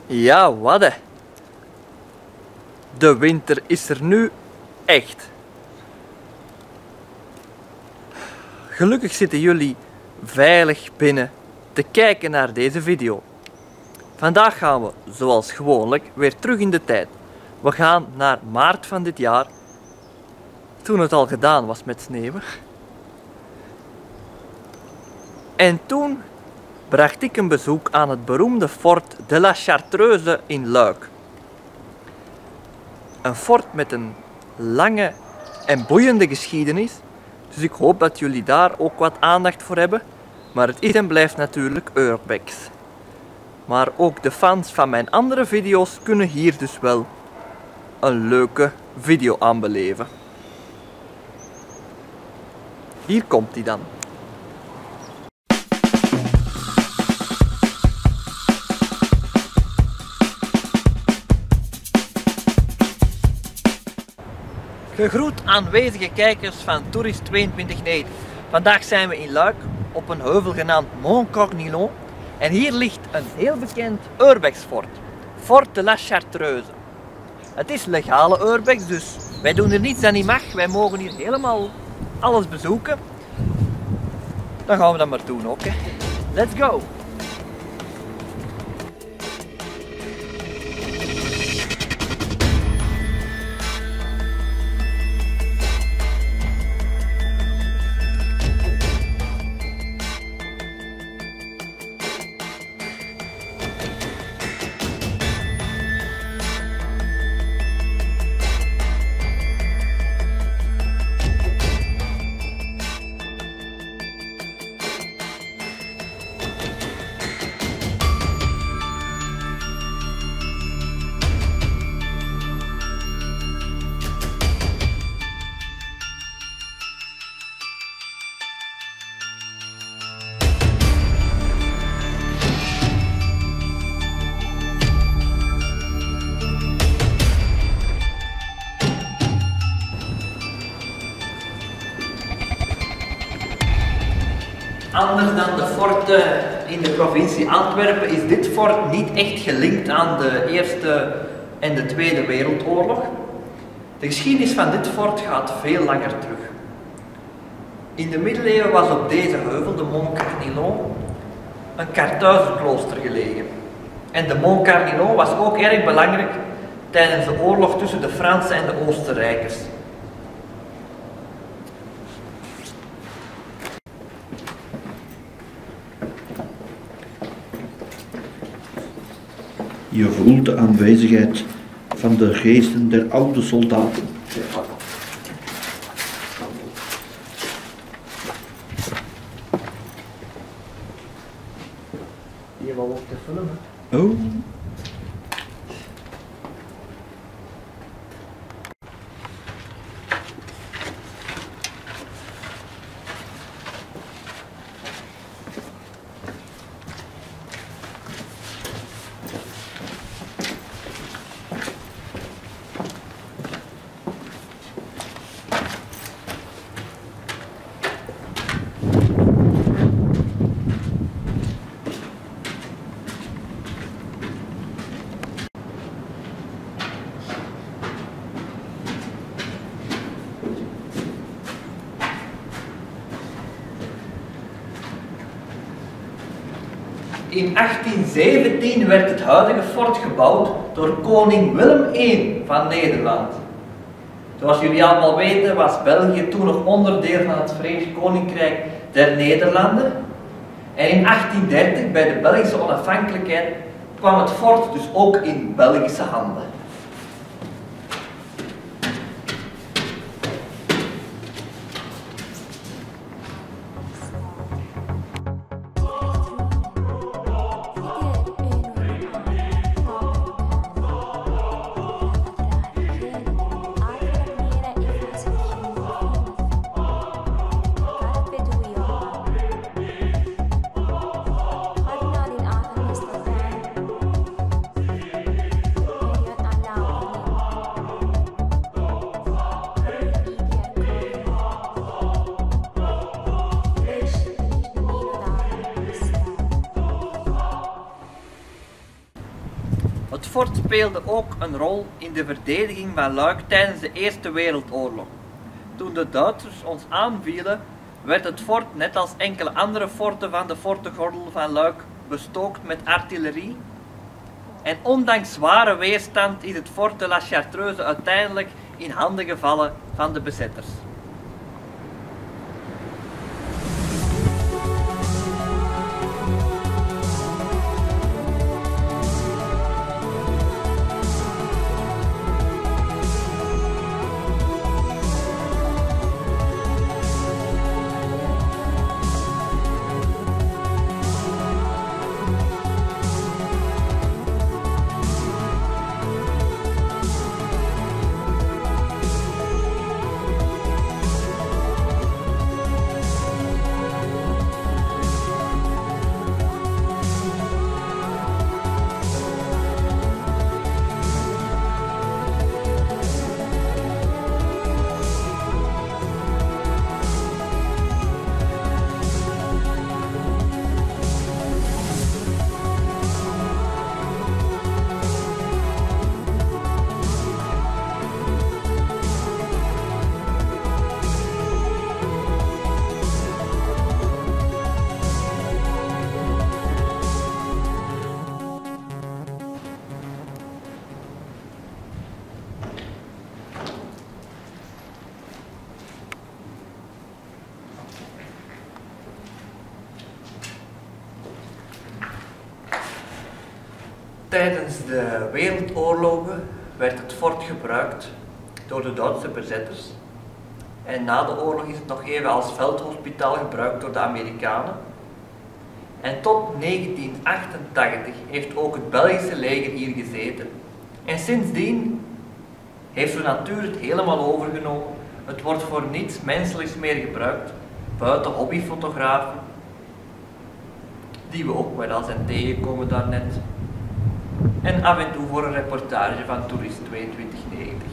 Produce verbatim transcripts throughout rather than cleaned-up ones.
Ja, wadde. De winter is er nu echt. Gelukkig zitten jullie veilig binnen te kijken naar deze video. Vandaag gaan we, zoals gewoonlijk, weer terug in de tijd. We gaan naar maart van dit jaar, toen het al gedaan was met sneeuwen. En toen bracht ik een bezoek aan het beroemde fort de la Chartreuse in Luik. Een fort met een lange en boeiende geschiedenis, dus ik hoop dat jullie daar ook wat aandacht voor hebben. Maar het is en blijft natuurlijk Urbex. Maar ook de fans van mijn andere video's kunnen hier dus wel een leuke video aan beleven. Hier komt hij dan. Gegroet aanwezige kijkers van Tourist tweeëntwintig negen. Vandaag zijn we in Luik op een heuvel genaamd Mont Cornillon. En hier ligt een heel bekend Urbex-fort. Fort de la Chartreuse. Het is legale Urbex, dus wij doen er niets aan niet mag. Wij mogen hier helemaal alles bezoeken. Dan gaan we dat maar doen ook. Hè. Let's go! Anders dan de forten in de provincie Antwerpen is dit fort niet echt gelinkt aan de Eerste en de Tweede Wereldoorlog. De geschiedenis van dit fort gaat veel langer terug. In de middeleeuwen was op deze heuvel, de Mont Cornillon, een Kartuizerklooster gelegen. En de Mont Cornillon was ook erg belangrijk tijdens de oorlog tussen de Fransen en de Oostenrijkers. Je voelt de aanwezigheid van de geesten der oude soldaten. Die wel op te filmen. Oh. In achttien zeventien werd het huidige fort gebouwd door koning Willem de Eerste van Nederland. Zoals jullie allemaal weten was België toen nog onderdeel van het Verenigd Koninkrijk der Nederlanden. En in achttien dertig, bij de Belgische onafhankelijkheid, kwam het fort dus ook in Belgische handen. Het fort speelde ook een rol in de verdediging van Luik tijdens de Eerste Wereldoorlog. Toen de Duitsers ons aanvielen, werd het fort, net als enkele andere forten van de fortengordel van Luik, bestookt met artillerie. En ondanks zware weerstand is het fort de La Chartreuse uiteindelijk in handen gevallen van de bezetters. Tijdens de wereldoorlogen werd het fort gebruikt door de Duitse bezetters en na de oorlog is het nog even als veldhospitaal gebruikt door de Amerikanen. En tot negentien achtentachtig heeft ook het Belgische leger hier gezeten. En sindsdien heeft de natuur het helemaal overgenomen. Het wordt voor niets menselijks meer gebruikt, buiten hobbyfotografen, die we ook wel eens zijn tegenkomen daarnet. En af en toe voor een reportage van Toerist tweeëntwintig negentig.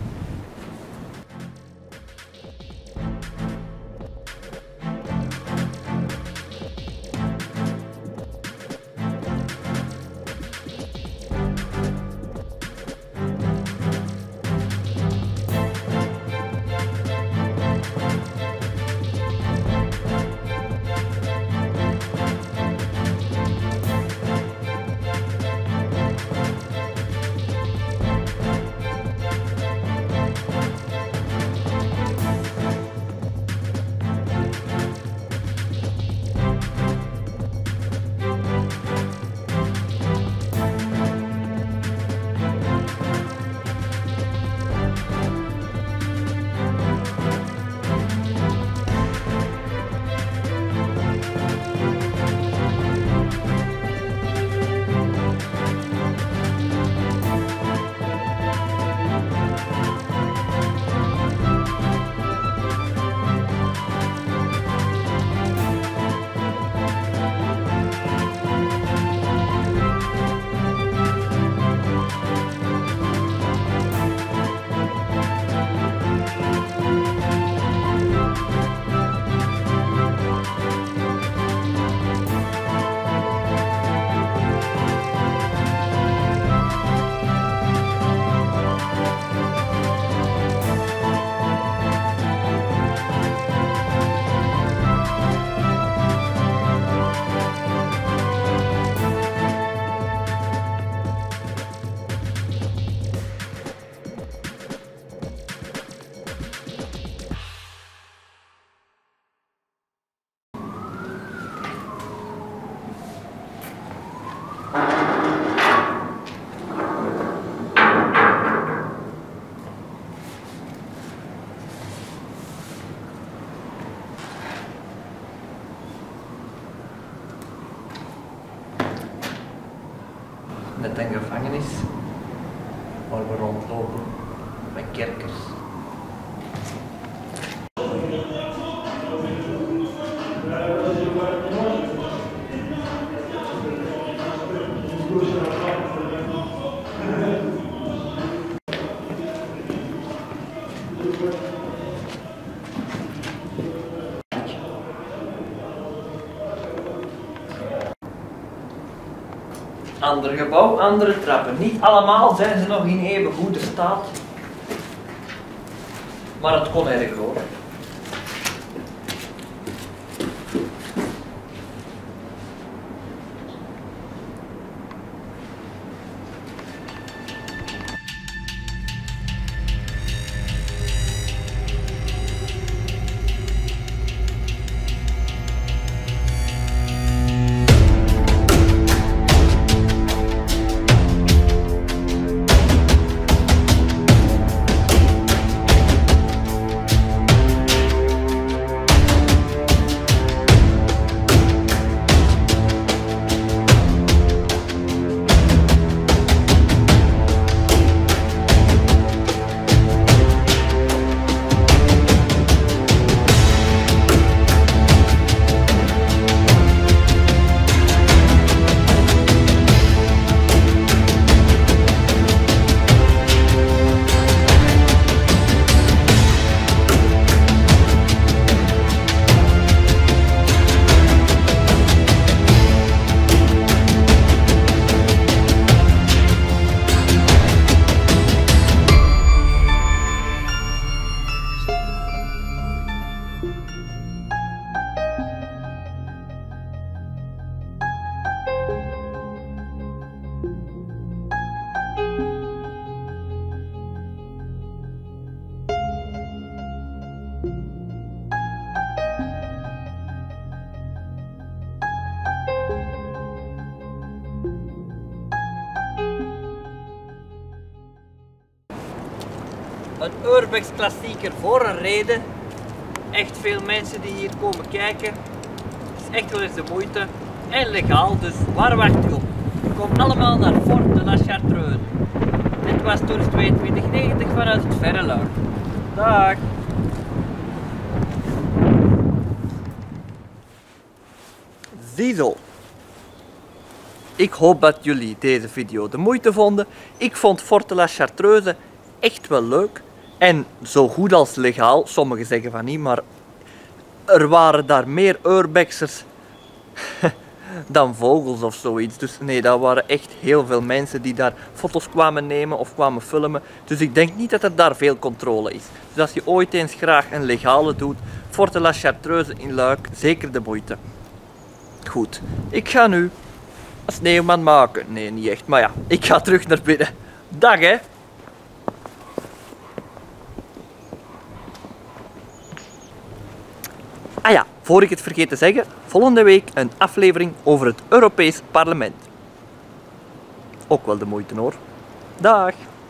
Net een gevangenis waar we rondlopen met kerkers. Ander gebouw, andere trappen. Niet allemaal zijn ze nog in even goede staat. Maar het kon erg hoor. Een Urbex klassieker voor een reden. Echt veel mensen die hier komen kijken. Het is echt wel eens de moeite. En legaal, dus waar wacht je op? Kom allemaal naar Fort de la Chartreuse. Dit was Tours tweeëntwintig negentig vanuit het verre Luik. Dag! Ziezo. Ik hoop dat jullie deze video de moeite vonden. Ik vond Fort de la Chartreuse echt wel leuk. En zo goed als legaal. Sommigen zeggen van niet, maar er waren daar meer urbexers dan vogels of zoiets. Dus nee, dat waren echt heel veel mensen die daar foto's kwamen nemen of kwamen filmen. Dus ik denk niet dat er daar veel controle is. Dus als je ooit eens graag een legale doet, Fort de la Chartreuse in Luik, zeker de moeite. Goed, ik ga nu een sneeuwman maken. Nee, niet echt, maar ja, ik ga terug naar binnen. Dag hè! Ah ja, voor ik het vergeet te zeggen, volgende week een aflevering over het Europees Parlement. Ook wel de moeite hoor. Dag!